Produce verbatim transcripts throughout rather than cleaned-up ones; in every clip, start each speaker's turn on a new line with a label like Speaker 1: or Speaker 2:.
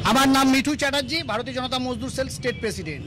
Speaker 1: আমার নাম মিঠু চ্যাটার্জি, ভারতীয় জনতা মজদুর সেল স্টেট প্রেসিডেন্ট।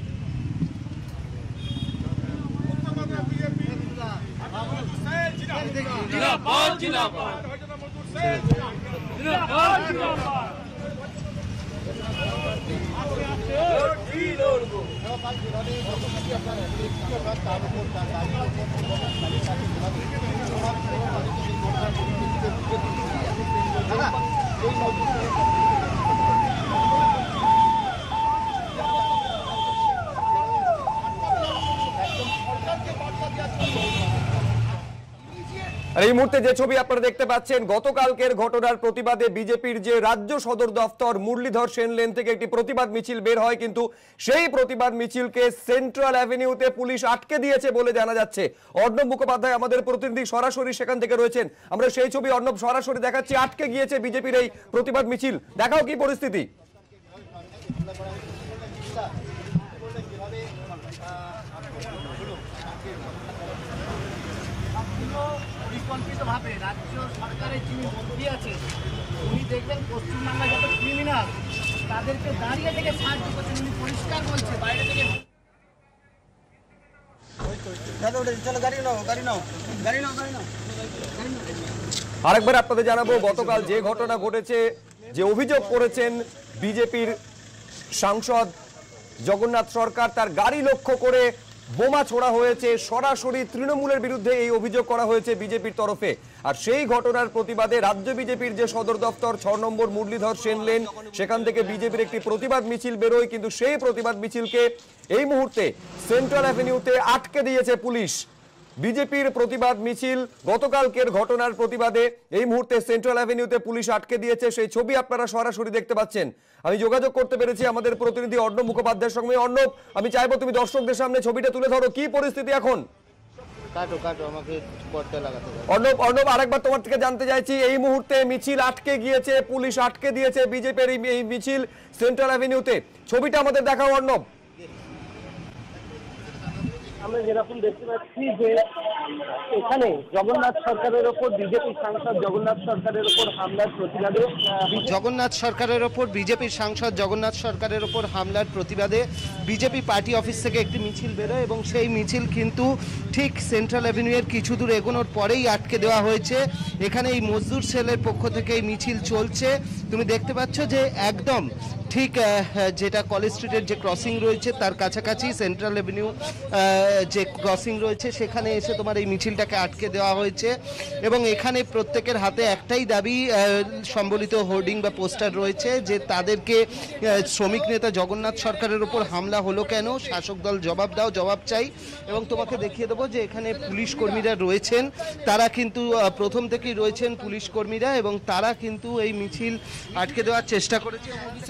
Speaker 2: আর এই মুহূর্তে যে ছবি আপনারা দেখতে পাচ্ছেন, গতকালকের ঘটনার প্রতিবাদে বিজেপির যে রাজ্য সদর দফতর মুরলীধর সেন লেন থেকে একটি প্রতিবাদ মিছিল বের হয়, কিন্তু সেই প্রতিবাদ মিছিলকে সেন্ট্রাল অ্যাভিনিউতে পুলিশ আটকে দিয়েছে বলে জানা যাচ্ছে। অর্ণব মুখোপাধ্যায় আমাদের প্রতিনিধি সরাসরি সেখান থেকে রয়েছেন, আমরা সেই ছবি অর্ণব সরাসরি দেখাচ্ছি। আটকে গিয়েছে বিজেপির এই প্রতিবাদ মিছিল, দেখাও কি পরিস্থিতি।
Speaker 1: পরিকল্পিতভাবে রাজ্য সরকারের যিনি মন্ত্রী আছে উনি দেখবেন পশ্চিমবাংলা যত ক্রিমিনাল তাদেরকে দাঁড়িয়ে থেকে সাহায্য করছেন। উনি পরিষ্কার বলছে বাইরে থেকে
Speaker 2: আরেকবার আপনাদের জানাবো, গতকাল যে ঘটনা ঘটেছে, যে অভিযোগ করেছেন বিজেপির সাংসদ জগন্নাথ সরকার, তার গাড়ি লক্ষ্য করে বোমা ছোড়া হয়েছে, সরাসরি তৃণমূলের বিরুদ্ধে এই অভিযোগ করা হয়েছে বিজেপির তরফে। আর সেই ঘটনার প্রতিবাদে রাজ্য বিজেপির যে সদর দপ্তর ছ নম্বর মুরলীধর সেন লেন, সেখান থেকে বিজেপির একটি প্রতিবাদ মিছিল বেরোয়, কিন্তু সেই প্রতিবাদ মিছিলকে এই মুহূর্তে সেন্ট্রাল অ্যাভিনিউতে আটকে দিয়েছে পুলিশ। বিজেপির প্রতিবাদ মিছিল গতকালকের ঘটনার প্রতিবাদে এই মুহূর্তে সেন্ট্রাল অ্যাভিনিউতে পুলিশ আটকে দিয়েছে, সেই ছবি আপনারা সরাসরি দেখতে পাচ্ছেন। আমি যোগাযোগ করতে পেরেছি আমাদের প্রতিনিধি অর্ণব মুখোপাধ্যায়ের সঙ্গে। অর্ণব, আমি চাইবো তুমি দর্শকদের সামনে ছবিটা তুলে ধরো, কি পরিস্থিতি এখন?
Speaker 3: কাটো কাটো আমাকে পর্দা লাগাতে হবে।
Speaker 2: অর্ণব অর্ণব আরেকবার তোমার থেকে জানতে চাইছি, এই মুহূর্তে মিছিল আটকে গিয়েছে, পুলিশ আটকে দিয়েছে বিজেপির এই মিছিল সেন্ট্রাল অ্যাভিনিউতে, ছবিটা আমাদের দেখাও অর্ণব।
Speaker 4: আমরা যেরকম দেখতে পাচ্ছি যে এখানে জগন্নাথ সরকারের ওপর বিজেপি সাংসদ জগন্নাথ সরকারের ওপর হামলার প্রতিবাদে
Speaker 3: জগন্নাথ সরকারের ওপর বিজেপির সাংসদ জগন্নাথ সরকারের ওপর হামলার প্রতিবাদে বিজেপি পার্টি অফিস থেকে একটি মিছিল বেরোয় এবং সেই মিছিল কিন্তু ঠিক সেন্ট্রাল অ্যাভিনিউয়ের কিছু দূর এগোনোর পরেই আটকে দেওয়া হয়েছে। এখানে এই মজদুর সেলের পক্ষ থেকে এই মিছিল চলছে। তুমি দেখতে পাচ্ছ যে একদম ঠিক যেটা কলেজ স্ট্রিটের যে ক্রসিং রয়েছে তার কাছাকাছি সেন্ট্রাল অ্যাভিনিউ যে ক্রসিং রয়েছে সেখানে এসে তোমার এই মিছিলটাকে আটকে দেওয়া হয়েছে এবং এখানে প্রত্যেকের হাতে একটাই দাবি সম্বলিত হোর্ডিং বা পোস্টার রয়েছে যে তাদেরকে শ্রমিক নেতা জগন্নাথ সরকারের উপর হামলা হলো কেন, শাসক দল জবাব দাও, জবাব চাই। এবং তোমাকে দেখিয়ে দেবো যে এখানে পুলিশ কর্মীরা রয়েছেন, তারা কিন্তু প্রথম থেকেই রয়েছেন পুলিশ কর্মীরা এবং তারা কিন্তু এই মিছিল আটকে দেওয়ার চেষ্টা করেছে।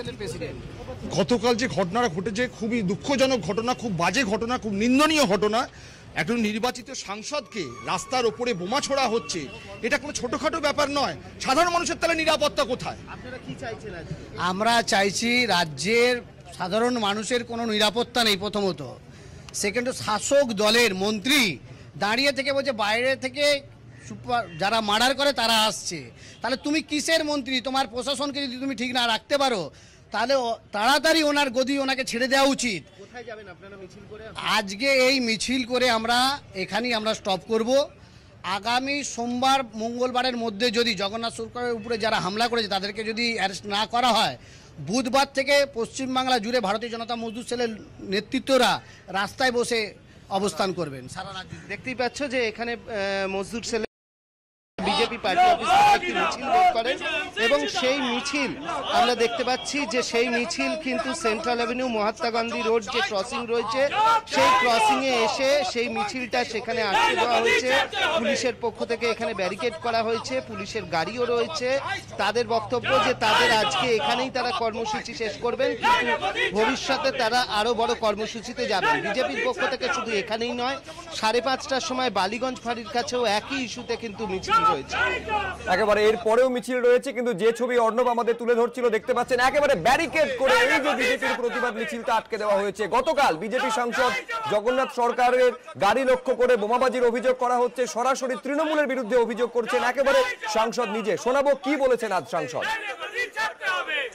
Speaker 5: গতকাল যে ঘটনাটা ঘটেছে খুবই দুঃখজনক ঘটনা, খুব বাজে ঘটনা, খুব নিন্দনীয় ঘটনা। একজন নির্বাচিত সাংসদকে রাস্তার ওপরে বোমা ছোড়া হচ্ছে, এটা কোনো ছোটখাটো ব্যাপার নয়। সাধারণ মানুষের তাহলে নিরাপত্তা কোথায়?
Speaker 3: আপনারা কি চাইছেন?
Speaker 1: আমরা চাইছি রাজ্যের সাধারণ মানুষের কোনো নিরাপত্তা নেই প্রথমত। সেকেন্ড, শাসক দলের মন্ত্রী দাঁড়িয়ে থেকে বলছে বাইরে থেকে সুপার যারা মার্ডার করে তারা আসছে। তাহলে তুমি কিসের মন্ত্রী? তোমার প্রশাসনকে যদি তুমি ঠিক না রাখতে পারো তাহলে তাড়াতাড়ি ওনার গদি ওনাকে ছেড়ে দেওয়া উচিত।
Speaker 3: কোথায় যাবেন আপনারা মিছিল করে?
Speaker 1: আজকে এই মিছিল করে আমরা এখানেই আমরা স্টপ করব। আগামী সোমবার মঙ্গলবারের মধ্যে যদি জগন্নাথ সরকারের উপরে যারা হামলা করেছে তাদেরকে যদি অ্যারেস্ট না করা হয়, বুধবার থেকে পশ্চিমবাংলা জুড়ে ভারতীয় জনতা মজদুর সেলের নেতৃত্বরা রাস্তায় বসে অবস্থান করবেন সারা রাজ্যে।
Speaker 3: দেখতেই পাচ্ছ যে এখানে মজদুর সেলে বিজেপি পার্টি অফিস থেকে একটি মিছিল বের করেন এবং সেই মিছিল আমরা দেখতে পাচ্ছি যে সেই মিছিল কিন্তু central avenue Mahatma Gandhi road যে ক্রসিং রয়েছে সেই ক্রসিংয়ে এসে সেই মিছিলটা সেখানে আটকে দেওয়া হয়েছে। পুলিশের পক্ষ থেকে এখানে ব্যারিকেড করা হয়েছে, পুলিশের গাড়িও রয়েছে। তাদের বক্তব্য যে তাদের আজকে এখানেই তারা কর্মসূচি শেষ করবেন, কিন্তু ভবিষ্যতে তারা আরও বড় কর্মসূচিতে যাবেন। বিজেপির পক্ষ থেকে শুধু এখানেই নয়, সাড়ে পাঁচটার সময় বালিগঞ্জ ফাঁড়ির কাছেও একই ইস্যুতে কিন্তু মিছিল রয়েছে।
Speaker 2: একেবারে এর পরেও মিছিল রয়েছে, কিন্তু যে ছবি অর্ণব আমাদের তুলে ধরছিল দেখতে পাচ্ছেন একেবারে ব্যারিকেড করে এই যে বিজেপির প্রতিবাদ মিছিলটা আটকে দেওয়া হয়েছে। গতকাল বিজেপি সাংসদ জগন্নাথ সরকারের গাড়ি লক্ষ্য করে বোমাবাজির অভিযোগ করা হচ্ছে, সরাসরি তৃণমূলের বিরুদ্ধে অভিযোগ করছেন একেবারে সাংসদ নিজে। শোনাবো কি বলেছেন আজ সাংসদ।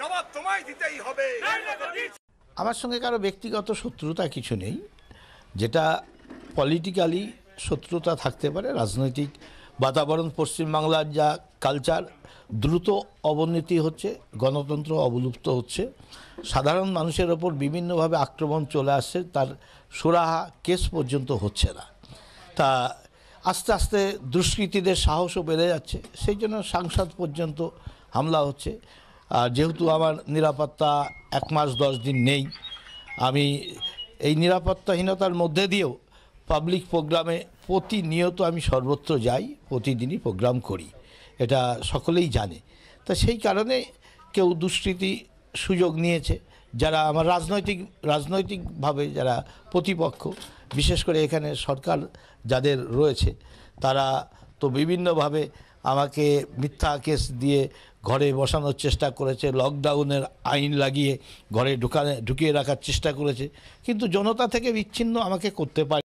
Speaker 6: আমার সঙ্গে কারো ব্যক্তিগত শত্রুতা কিছু নেই, যেটা পলিটিক্যালি শত্রুতা থাকতে পারে। রাজনৈতিক বাতাবরণ পশ্চিমবাংলার যা কালচার, দ্রুত অবনতি হচ্ছে, গণতন্ত্র অবলুপ্ত হচ্ছে, সাধারণ মানুষের ওপর বিভিন্নভাবে আক্রমণ চলে আসছে, তার সুরাহা কেস পর্যন্ত হচ্ছে না। তা আস্তে আস্তে দুষ্কৃতীদের সাহসও বেড়ে যাচ্ছে, সেই জন্য সাংসদ পর্যন্ত হামলা হচ্ছে। আর যেহেতু আমার নিরাপত্তা এক মাস দশ দিন নেই, আমি এই নিরাপত্তাহীনতার মধ্যে দিয়েও পাবলিক প্রোগ্রামে প্রতিনিয়ত আমি সর্বত্র যাই, প্রতিদিনই প্রোগ্রাম করি, এটা সকলেই জানে। তা সেই কারণে কেউ দুষ্কৃতী সুযোগ নিয়েছে, যারা আমার রাজনৈতিক রাজনৈতিকভাবে যারা প্রতিপক্ষ, বিশেষ করে এখানে সরকার যাদের রয়েছে, তারা তো বিভিন্নভাবে আমাকে মিথ্যা কেস দিয়ে ঘরে বসানোর চেষ্টা করেছে, লকডাউনের আইন লাগিয়ে ঘরে ঢুকানে ঢুকিয়ে রাখার চেষ্টা করেছে, কিন্তু জনতা থেকে বিচ্ছিন্ন আমাকে করতে পারে।